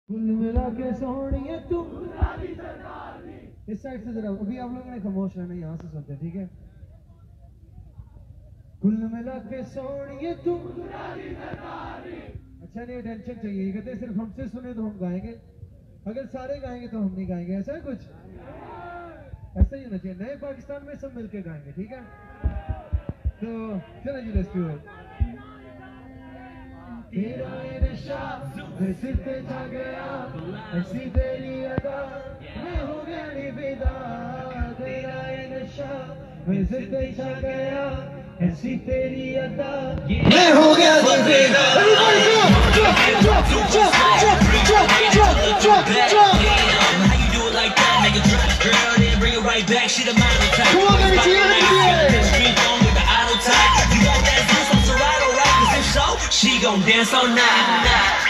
कुल मिला के सोनिए तू इस साइड से जरा अभी आप लोगों ने खामोश रहना यहाँ से सुनते ठीक है। कुल मिला के सोनिए तू अच्छा नहीं टेंशन चाहिए ये कहते सिर्फ हमसे सुने तो हम गाएंगे अगर सारे गाएंगे तो हम नहीं गाएंगे ऐसा है कुछ ऐसा ही होना चाहिए। नए पाकिस्तान में सब मिलके गाएंगे ठीक है। तो चलो जी लेट्स डू इट। तेरा नशा मैं सिर पे छा गया ऐसी तेरी अदा मैं हो गया निवेदा। तेरा नशा मैं सिर पे छा गया ऐसी तेरी अदा मैं हो गया निवेदा। She gon' dance all night.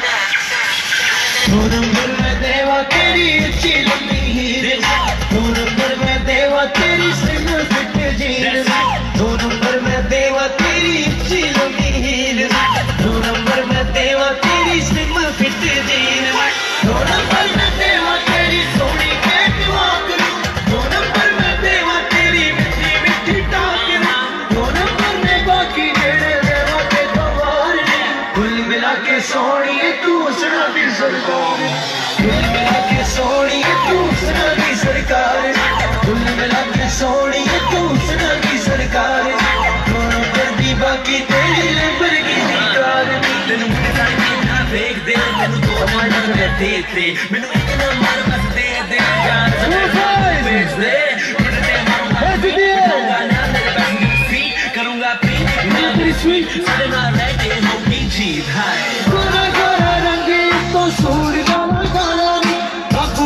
दो नंबर में देवा तेरी अच्छी लंबी हीर दो नंबर में देवा तेरी स्लिम फिट जीन दो नंबर में देवा तेरी अच्छी लंबी हीर दो नंबर में देवा तेरी स्लिम फिट जीन दो नंबर में देवा तेरी सोनी कैट वॉक दो नंबर में देवा तेरी मिठी मिठी टाक दो नंबर में बाकी जेड़े देवा के गवार कुल मिला के सोनिए तू सुना दी सरकार कुल मिला के सोनिए तू सुना दी सरकार कुल मिला के सोनिए तू सुना दी सरकार दोनों कर दी बाकी तेरी लेबर की कार तेनू ना देख दे तेनू तो मार दे दे मैनू एक ना मार बस दे दे जान बेच दे करूंगा पी मैं तेरी स्वीट सारे मार रहते होगी जीत हाय गोरा गोरा रंगे तो सूर काला काला बाबू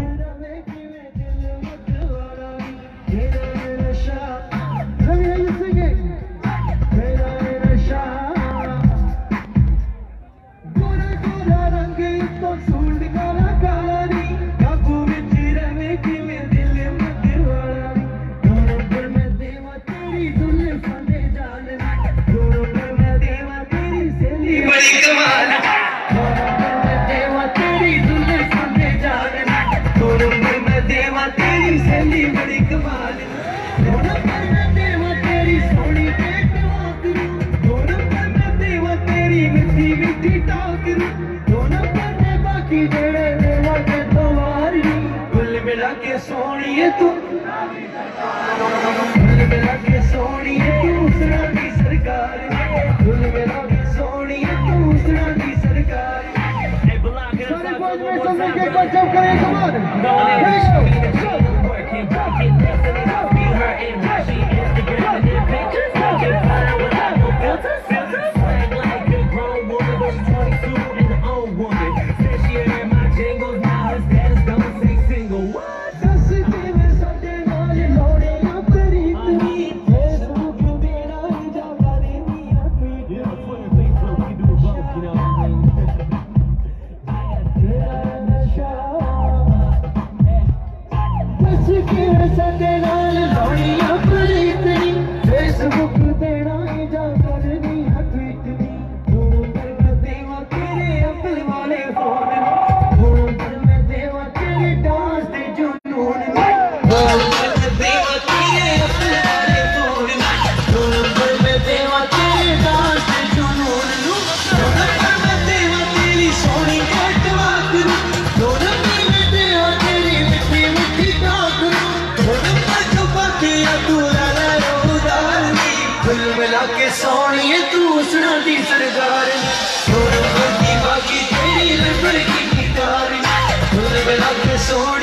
सोनिए तू कुल मिला के सोनिए तू सुना दी सरकार कुल मिला के सोनिए तू सुना दी सरकार सारे फौज में सब मिलके एक बार जंप करें कमान सोनिए तू सुना दी सरकार बाकी तेरी लड़की की कार कुल मिला के सोनिए